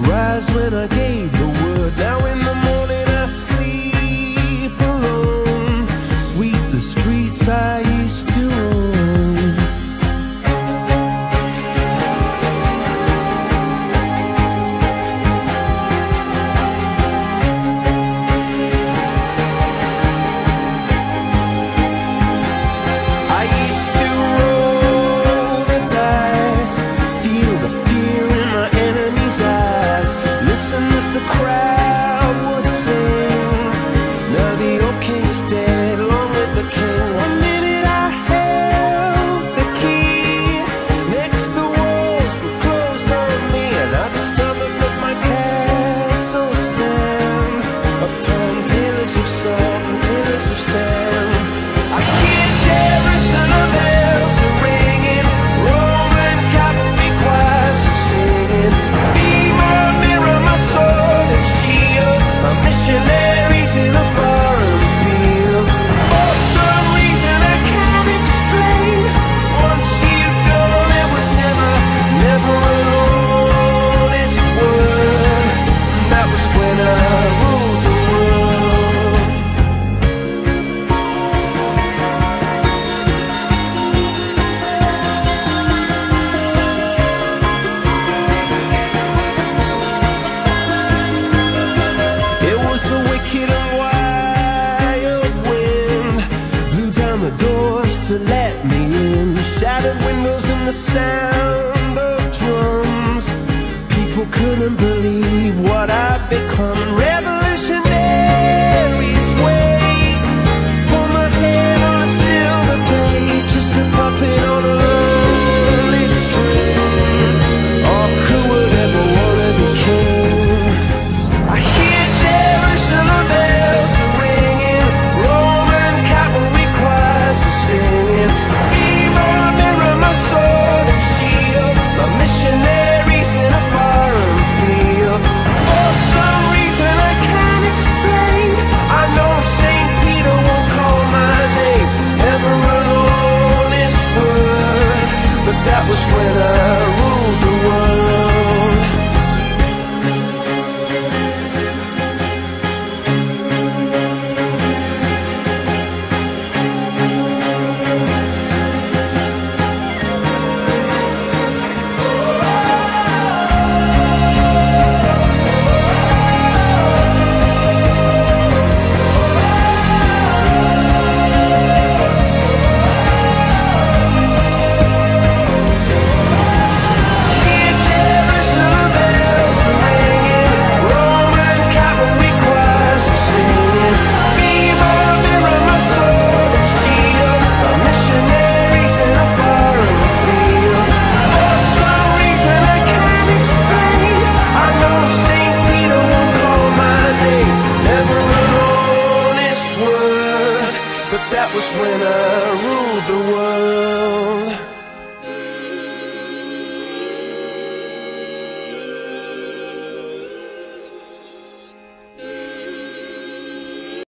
rise when I gave the word. Now in the morning I sleep alone. Sweep the streets I used to own. I used to roll the dice, feel the fear in my enemy's eyes, listen as the crowd would sing. Now the old king is dead, long live the king. One minute I held the key, next the walls were closed on me, and I discovered that my castle stand upon pillars of salt and pillars of sand. I hear Jerusalem bells are ringing, Roman cavalry choirs are singing. Be my mirror, my sword and shield, my missionaries in a foreign field. For some reason I can't explain, once you've gone there was never an honest word. That was when I ruled the world. It was the wicked and wild wind, blew down the doors to let me in, shattered windows and the sound of drums. People couldn't believe what I'd become. Revolutionaries wait for my head on a silver plate, just a puppet on a lonely string. Oh, who would ever wanna be king? I hear Jerusalem bells are ringing, Roman cavalry choirs are singing. Be my mirror, my sword and shield, my missionaries in a foreign field. For some reason I can't explain, I know St. Peter won't call my name, never an honest word. But that was when I ruled the world. Hear Jerusalem bells are ringing, Roman cavalry choirs are singing. Be my mirror, my sword and shield, my missionaries in a foreign field. For some reason I can't explain, I know St. Peter won't call my name, never an honest word. But that was when I